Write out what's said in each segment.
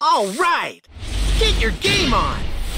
All right! Get your game on!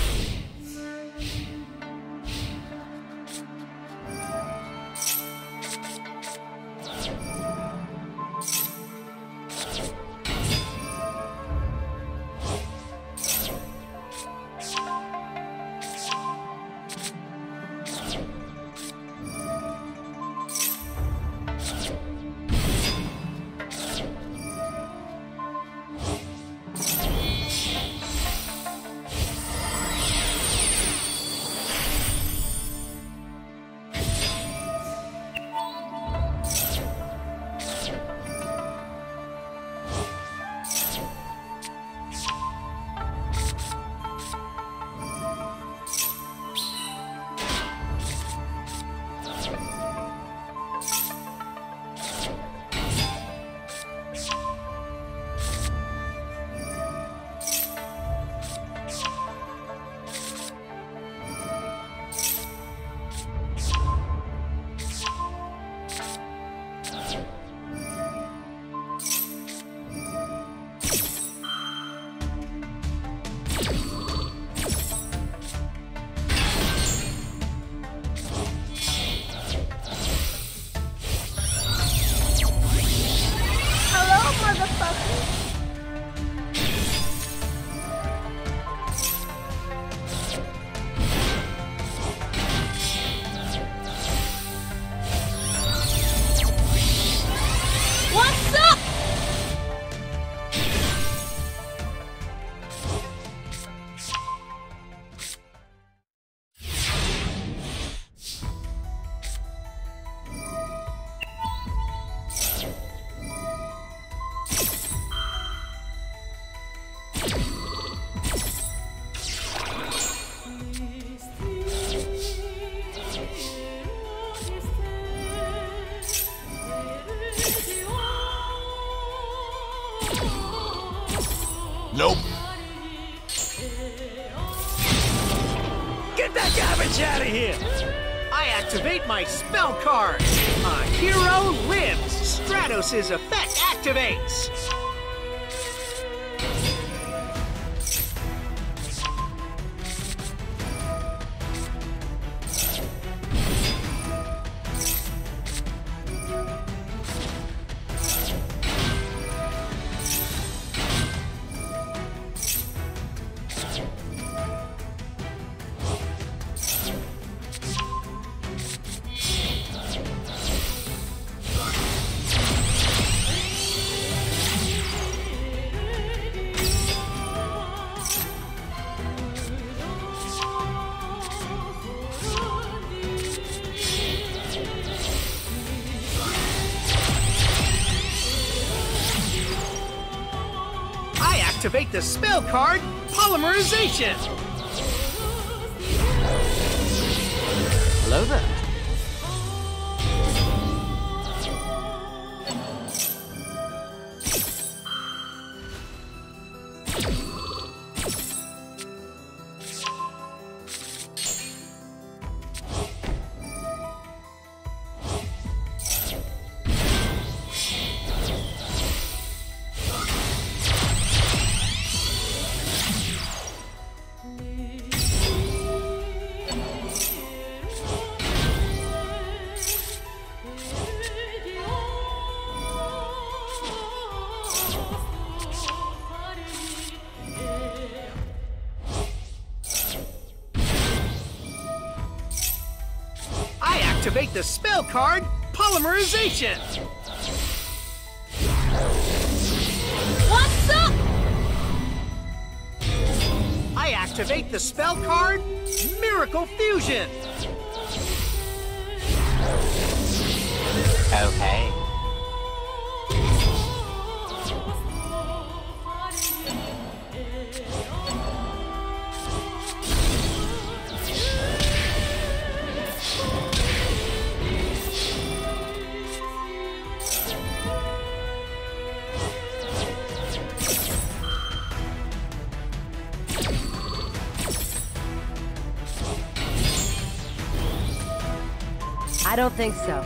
Nope. Get that garbage out of here! I activate my spell card. A hero lives. Stratos' effect activates. Activate the spell card, Polymerization! Hello there. Activate the spell card, Polymerization! What's up? I activate the spell card, Miracle Fusion! Okay. I don't think so.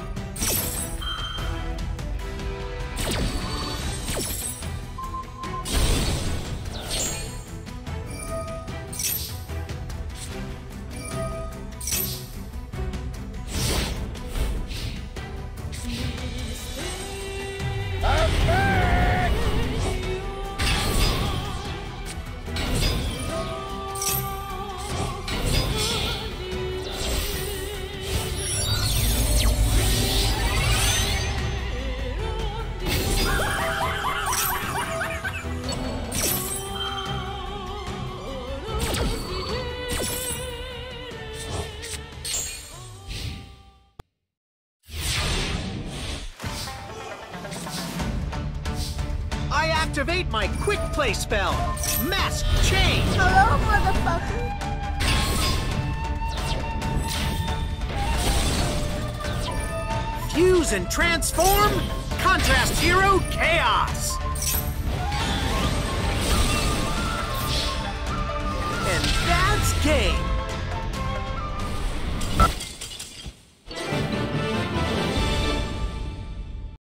activate my quick play spell, Mask Change. Hello, motherfucker. Fuse and transform, Contrast Hero Chaos.